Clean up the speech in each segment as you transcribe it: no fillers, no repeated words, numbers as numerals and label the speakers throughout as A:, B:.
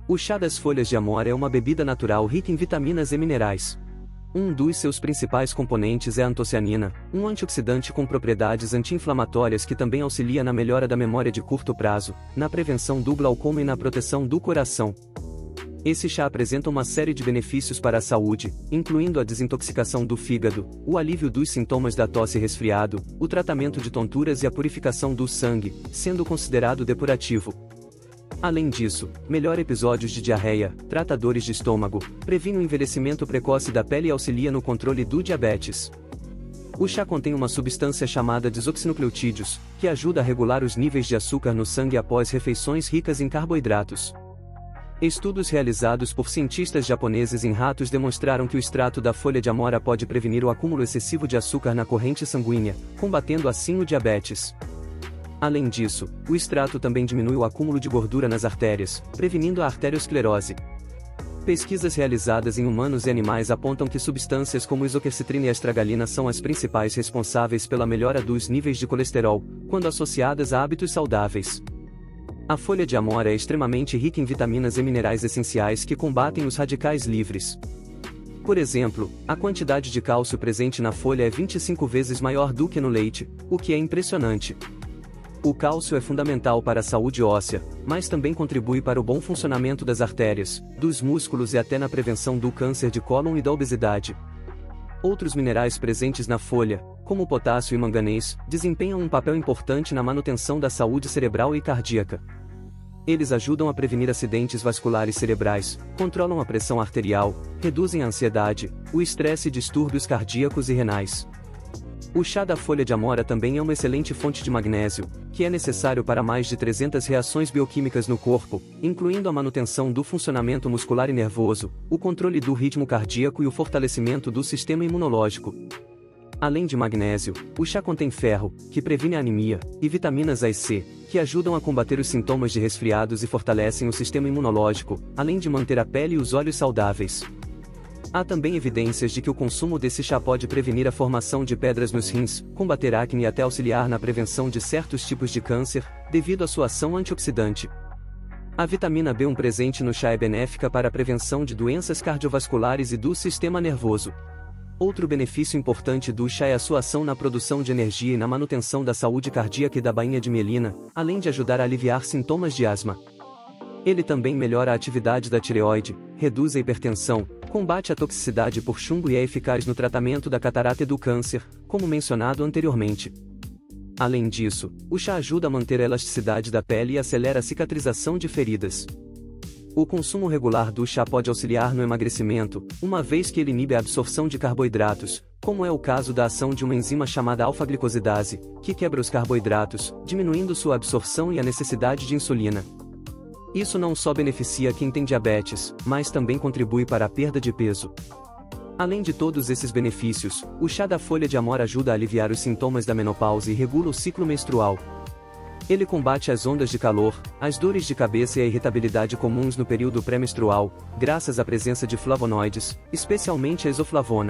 A: O chá das folhas de amora é uma bebida natural rica em vitaminas e minerais. Um dos seus principais componentes é a antocianina, um antioxidante com propriedades anti-inflamatórias que também auxilia na melhora da memória de curto prazo, na prevenção do glaucoma e na proteção do coração. Esse chá apresenta uma série de benefícios para a saúde, incluindo a desintoxicação do fígado, o alívio dos sintomas da tosse e resfriado, o tratamento de tonturas e a purificação do sangue, sendo considerado depurativo. Além disso, melhora episódios de diarreia, trata dores de estômago, previne o envelhecimento precoce da pele e auxilia no controle do diabetes. O chá contém uma substância chamada desoxinucleotídeos, que ajuda a regular os níveis de açúcar no sangue após refeições ricas em carboidratos. Estudos realizados por cientistas japoneses em ratos demonstraram que o extrato da folha de amora pode prevenir o acúmulo excessivo de açúcar na corrente sanguínea, combatendo assim o diabetes. Além disso, o extrato também diminui o acúmulo de gordura nas artérias, prevenindo a arteriosclerose. Pesquisas realizadas em humanos e animais apontam que substâncias como isoquercetrina e astragalina são as principais responsáveis pela melhora dos níveis de colesterol, quando associadas a hábitos saudáveis. A folha de amora é extremamente rica em vitaminas e minerais essenciais que combatem os radicais livres. Por exemplo, a quantidade de cálcio presente na folha é 25 vezes maior do que no leite, o que é impressionante. O cálcio é fundamental para a saúde óssea, mas também contribui para o bom funcionamento das artérias, dos músculos e até na prevenção do câncer de cólon e da obesidade. Outros minerais presentes na folha, como potássio e manganês, desempenham um papel importante na manutenção da saúde cerebral e cardíaca. Eles ajudam a prevenir acidentes vasculares cerebrais, controlam a pressão arterial, reduzem a ansiedade, o estresse e distúrbios cardíacos e renais. O chá da folha de amora também é uma excelente fonte de magnésio, que é necessário para mais de 300 reações bioquímicas no corpo, incluindo a manutenção do funcionamento muscular e nervoso, o controle do ritmo cardíaco e o fortalecimento do sistema imunológico. Além de magnésio, o chá contém ferro, que previne a anemia, e vitaminas A e C, que ajudam a combater os sintomas de resfriados e fortalecem o sistema imunológico, além de manter a pele e os olhos saudáveis. Há também evidências de que o consumo desse chá pode prevenir a formação de pedras nos rins, combater acne e até auxiliar na prevenção de certos tipos de câncer, devido à sua ação antioxidante. A vitamina B1 presente no chá é benéfica para a prevenção de doenças cardiovasculares e do sistema nervoso. Outro benefício importante do chá é a sua ação na produção de energia e na manutenção da saúde cardíaca e da bainha de mielina, além de ajudar a aliviar sintomas de asma. Ele também melhora a atividade da tireoide, reduz a hipertensão, combate a toxicidade por chumbo e é eficaz no tratamento da catarata e do câncer, como mencionado anteriormente. Além disso, o chá ajuda a manter a elasticidade da pele e acelera a cicatrização de feridas. O consumo regular do chá pode auxiliar no emagrecimento, uma vez que ele inibe a absorção de carboidratos, como é o caso da ação de uma enzima chamada alfa-glicosidase, que quebra os carboidratos, diminuindo sua absorção e a necessidade de insulina. Isso não só beneficia quem tem diabetes, mas também contribui para a perda de peso. Além de todos esses benefícios, o chá da folha de amora ajuda a aliviar os sintomas da menopausa e regula o ciclo menstrual. Ele combate as ondas de calor, as dores de cabeça e a irritabilidade comuns no período pré-menstrual, graças à presença de flavonoides, especialmente a isoflavona.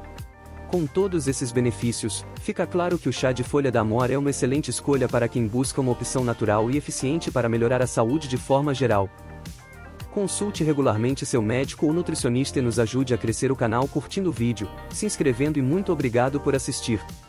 A: Com todos esses benefícios, fica claro que o chá de folha da amora é uma excelente escolha para quem busca uma opção natural e eficiente para melhorar a saúde de forma geral. Consulte regularmente seu médico ou nutricionista e nos ajude a crescer o canal curtindo o vídeo, se inscrevendo e muito obrigado por assistir.